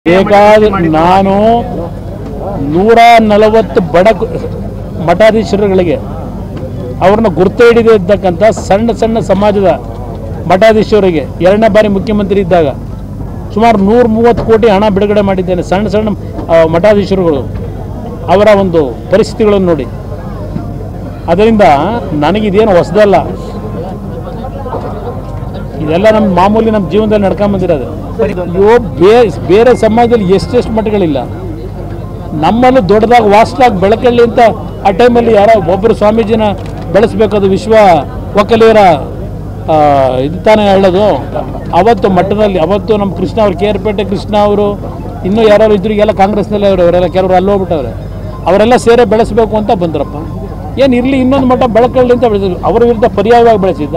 ನಾನು 140 ಬಡ ಮಠಾಧೀಶರುಗಳಿಗೆ ಅವ್ರನ್ನ ಗುರುತು ಹಿಡಿದೇ ಇದ್ದಕ್ಕಂಥ ಸಣ್ಣ ಸಣ್ಣ ಸಮಾಜದ ಮಠಾಧೀಶರಿಗೆ ಎರಡನೇ ಬಾರಿ ಮುಖ್ಯಮಂತ್ರಿ ಇದ್ದಾಗ ಸುಮಾರು 130 ಕೋಟಿ ಹಣ ಬಿಡುಗಡೆ ಮಾಡಿದ್ದೇನೆ. ಸಣ್ಣ ಸಣ್ಣ ಮಠಾಧೀಶರುಗಳು ಅವರ ಒಂದು ಪರಿಸ್ಥಿತಿಗಳನ್ನು ನೋಡಿ. ಅದರಿಂದ ನನಗಿದೇನು ಹೊಸದಲ್ಲ, ಇದೆಲ್ಲ ನಮ್ಮ ಮಾಮೂಲಿ ನಮ್ಮ ಜೀವನದಲ್ಲಿ ನಡ್ಕೊಂಬಂದಿರೋದು. ಬೇರೆ ಸಮಾಜದಲ್ಲಿ ಎಷ್ಟೆಷ್ಟು ಮಠಗಳಿಲ್ಲ, ನಮ್ಮಲ್ಲೂ ದೊಡ್ಡದಾಗಿ ವಾಸ್ಟಾಗಿ ಬೆಳಕಲ್ಲಿ ಅಂತ ಆ ಟೈಮಲ್ಲಿ ಯಾರೋ ಒಬ್ಬರು ಸ್ವಾಮೀಜಿನ ಬೆಳೆಸಬೇಕದು ವಿಶ್ವ ಒಕ್ಕಲಿಗರ ಇದು ತಾನೇ ಹೇಳೋದು. ಅವತ್ತು ಮಠದಲ್ಲಿ ಅವತ್ತು ನಮ್ಮ ಕೃಷ್ಣ ಅವರು ಕೇರ್ಪೇಟೆ ಕೃಷ್ಣ ಅವರು ಇನ್ನೂ ಯಾರು ಇದ್ರಿಗೆಲ್ಲ ಕಾಂಗ್ರೆಸ್ನಲ್ಲೇ ಅವರೆಲ್ಲ ಕೆಲವರು ಅಲ್ಲಿ ಹೋಗ್ಬಿಟ್ಟವ್ರೆ. ಅವರೆಲ್ಲ ಸೇರೆ ಬೆಳೆಸಬೇಕು ಅಂತ ಬಂದ್ರಪ್ಪ. ಏನು ಇರಲಿ ಇನ್ನೊಂದು ಮಠ ಬೆಳಕಲ್ಲಿ ಅಂತ ಬೆಳೆಸಿದ್ರು, ಅವರ ವಿರುದ್ಧ ಪರ್ಯಾಯವಾಗಿ ಬೆಳೆಸಿದ್ದ.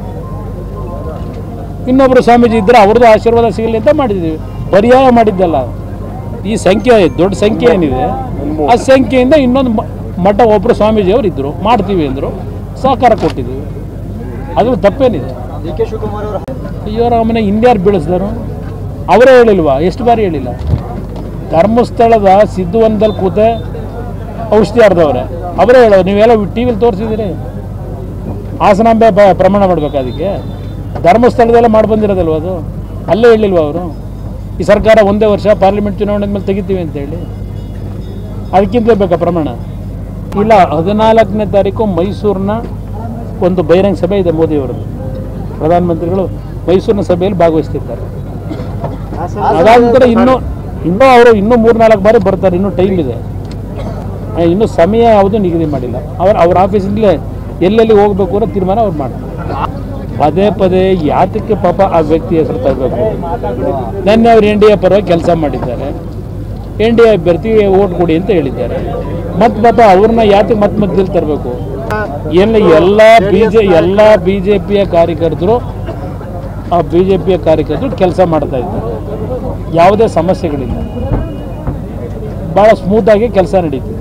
ಇನ್ನೊಬ್ಬರು ಸ್ವಾಮೀಜಿ ಇದ್ದರೆ ಅವ್ರದ್ದು ಆಶೀರ್ವಾದ ಸಿಗಲಿ ಅಂತ ಮಾಡಿದ್ದೀವಿ, ಪರ್ಯಾಯ ಮಾಡಿದ್ದಲ್ಲ. ಈ ಸಂಖ್ಯೆ ದೊಡ್ಡ ಸಂಖ್ಯೆ ಏನಿದೆ ಆ ಸಂಖ್ಯೆಯಿಂದ ಇನ್ನೊಂದು ಮಠ ಒಬ್ಬರು ಸ್ವಾಮೀಜಿಯವರು ಇದ್ದರು, ಮಾಡ್ತೀವಿ ಅಂದರು, ಸಹಕಾರ ಕೊಟ್ಟಿದ್ದೀವಿ. ಅದು ತಪ್ಪೇನಿದೆ. ಅಯ್ಯೋರಾಮನೆ ಹಿಂದ್ಯಾರು ಬೀಳಿಸಿದರು? ಅವರೇ ಹೇಳಿಲ್ವಾ? ಎಷ್ಟು ಬಾರಿ ಹೇಳಿಲ್ಲ? ಧರ್ಮಸ್ಥಳದ ಸಿದ್ಧವನದಲ್ಲಿ ಕೂತೆ ಔಷಧಿ ಅರ್ಧವ್ರೆ ಅವರೇ ಹೇಳೋರು. ನೀವೆಲ್ಲ ಟಿ ವಿಲಿ ತೋರಿಸಿದ್ದೀರಿ. ಹಾಸನಾಂಬೆ ಪ್ರಮಾಣ ಮಾಡಬೇಕು, ಅದಕ್ಕೆ ಧರ್ಮಸ್ಥಳದಲ್ಲೇ ಮಾಡಿ ಬಂದಿರೋದಲ್ವ ಅದು? ಅಲ್ಲೇ ಹೇಳಿಲ್ವ ಅವರು? ಈ ಸರ್ಕಾರ ಒಂದೇ ವರ್ಷ ಪಾರ್ಲಿಮೆಂಟ್ ಚುನಾವಣೆ ಮೇಲೆ ತೆಗಿತೀವಿ ಅಂತೇಳಿ ಅದಕ್ಕಿಂತ ಬೇಕಾ ಪ್ರಮಾಣ? ಇಲ್ಲ. 14ನೇ ತಾರೀಕು ಮೈಸೂರಿನ ಒಂದು ಬಹಿರಂಗ ಸಭೆ ಇದೆ ಮೋದಿಯವರದ್ದು. ಪ್ರಧಾನಮಂತ್ರಿಗಳು ಮೈಸೂರಿನ ಸಭೆಯಲ್ಲಿ ಭಾಗವಹಿಸ್ತಿದ್ದಾರೆ. ಅದಾದ ನಂತರ ಇನ್ನೂ ಅವರು ಇನ್ನೂ 3-4 ಬಾರಿ ಬರ್ತಾರೆ. ಇನ್ನೂ ಟೈಮ್ ಇದೆ, ಇನ್ನೂ ಸಮಯ ಯಾವುದು ನಿಗದಿ ಮಾಡಿಲ್ಲ. ಅವ್ರ ಆಫೀಸಿಂದಲೇ ಎಲ್ಲೆಲ್ಲಿ ಹೋಗಬೇಕು ಅನ್ನೋ ತೀರ್ಮಾನ ಅವ್ರು ಮಾಡ್ತಾರೆ. ಪದೇ ಪದೇ ಯಾತಕ್ಕೆ ಪಾಪ ಆ ವ್ಯಕ್ತಿ ಹೆಸರು ತರಬೇಕು? ನೆನ್ನೆ ಅವರು NDA ಪರವಾಗಿ ಕೆಲಸ ಮಾಡಿದ್ದಾರೆ, NDA ಅಭ್ಯರ್ಥಿಗೆ ಓಟ್ ಕೊಡಿ ಅಂತ ಹೇಳಿದ್ದಾರೆ. ಮತ್ತೆ ಪಾಪ ಅವ್ರನ್ನ ಯಾತಕ್ಕೆ ಮಧ್ಯದಲ್ಲಿ ತರಬೇಕು? ಎಲ್ಲ BJPಯ ಕಾರ್ಯಕರ್ತರು ಕೆಲಸ ಮಾಡ್ತಾ ಇದ್ದಾರೆ. ಯಾವುದೇ ಸಮಸ್ಯೆಗಳಿಲ್ಲ, ಭಾಳ ಸ್ಮೂತಾಗಿ ಕೆಲಸ ನಡೀತಿದೆ.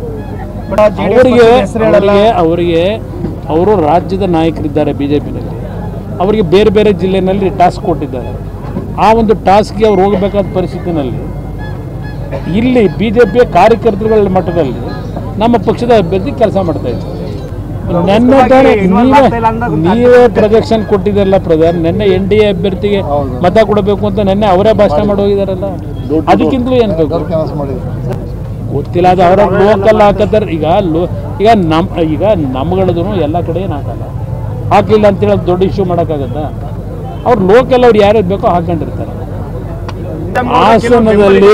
ಅವರಿಗೆ ಅವರು ರಾಜ್ಯದ ನಾಯಕರಿದ್ದಾರೆ BJPನಲ್ಲಿ. ಅವರಿಗೆ ಬೇರೆ ಬೇರೆ ಜಿಲ್ಲೆಯಲ್ಲಿ ಟಾಸ್ಕ್ ಕೊಟ್ಟಿದ್ದಾರೆ. ಆ ಒಂದು ಟಾಸ್ಕ್ಗೆ ಅವ್ರು ಹೋಗಬೇಕಾದ ಪರಿಸ್ಥಿತಿನಲ್ಲಿ ಇಲ್ಲಿ BJPಯ ಕಾರ್ಯಕರ್ತರುಗಳ ಮಟ್ಟದಲ್ಲಿ ನಮ್ಮ ಪಕ್ಷದ ಅಭ್ಯರ್ಥಿ ಕೆಲಸ ಮಾಡ್ತಾ ಇದ್ದಾರೆ. ನೀವೇ ಪ್ರೊಜೆಕ್ಷನ್ ಕೊಟ್ಟಿದ್ದಾರಲ್ಲ ಪ್ರಧಾನ್, ನಿನ್ನೆ NDA ಅಭ್ಯರ್ಥಿಗೆ ಮತ ಕೊಡಬೇಕು ಅಂತ ನಿನ್ನೆ ಅವರೇ ಭಾಷಣ ಮಾಡಿ ಹೋಗಿದಾರಲ್ಲ, ಅದಕ್ಕಿಂತಲೂ ಏನು ಬೇಕು ಗೊತ್ತಿಲ್ಲ. ಅದು ಅವರ ಲೋಕಲ್ ಹಾಕತ್ತಾರೆ. ಈಗ ನಮ್ಗಳದ್ದು ಎಲ್ಲ ಕಡೆ ಏನು ಹಾಕಲ್ಲ, ಹಾಕಲಿಲ್ಲ ಅಂತೇಳಿ ದೊಡ್ಡ ಇಶ್ಯೂ ಮಾಡೋಕ್ಕಾಗತ್ತಾ? ಅವ್ರು ಲೋಕಲ್ ಅವ್ರು ಯಾರು ಬೇಕೋ ಹಾಕೊಂಡಿರ್ತಾರೆ. ಹಾಸನದಲ್ಲಿ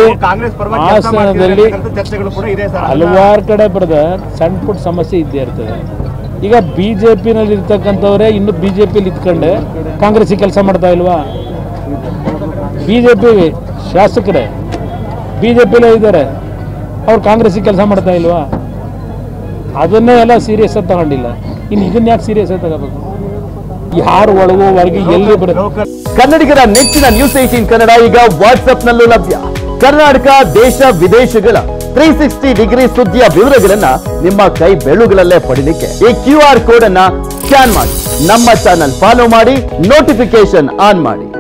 ಹಲವಾರು ಕಡೆ ಬ್ರದರ್ ಸಣ್ಣ ಪುಟ್ಟ ಸಮಸ್ಯೆ ಇದ್ದೇ ಇರ್ತದೆ. ಈಗ BJPನಲ್ಲಿ ಇರ್ತಕ್ಕಂಥವ್ರೆ ಇನ್ನು BJPಯಲ್ಲಿ ಇದ್ಕೊಂಡೆ ಕಾಂಗ್ರೆಸ್ಸಿಗೆ ಕೆಲಸ ಮಾಡ್ತಾ ಇಲ್ವಾ? BJP ಶಾಸಕರೇ BJPಲೇ ಇದ್ದಾರೆ, ಅವ್ರು ಕಾಂಗ್ರೆಸ್ಸಿಗೆ ಕೆಲಸ ಮಾಡ್ತಾ ಇಲ್ವಾ? ಅದನ್ನೇ ಎಲ್ಲ ಸೀರಿಯಸ್ ಆಗಿ ತಗೊಂಡಿಲ್ಲ. ಇನ್ನು ಇದನ್ನ ಯಾಕೆ ಸೀರಿಯಸ್ ಆಗಿ ತಗೋಬೇಕು? ಯಾರು ಒಳಗೋ ಹೊರಗೆ ಎಲ್ಲಿ ಬರುತ್ತೆ? ಕನ್ನಡಿಗರ ನೆಚ್ಚಿನ ನ್ಯೂಸ್ 18 ಕನ್ನಡ ಈಗ ವಾಟ್ಸ್ಆಪ್ನಲ್ಲೂ ಲಭ್ಯ. ಕರ್ನಾಟಕ ದೇಶ ವಿದೇಶಗಳ 360 ಡಿಗ್ರಿ ಸುದ್ದಿಯ ವಿವರಗಳನ್ನ ನಿಮ್ಮ ಕೈ ಬೆಳುಗಳಲ್ಲೇ ಪಡಿಲಿಕ್ಕೆ ಈ QR ಕೋಡ್ ಅನ್ನ ಸ್ಕ್ಯಾನ್ ಮಾಡಿ, ನಮ್ಮ ಚಾನಲ್ ಫಾಲೋ ಮಾಡಿ, ನೋಟಿಫಿಕೇಶನ್ ಆನ್ ಮಾಡಿ.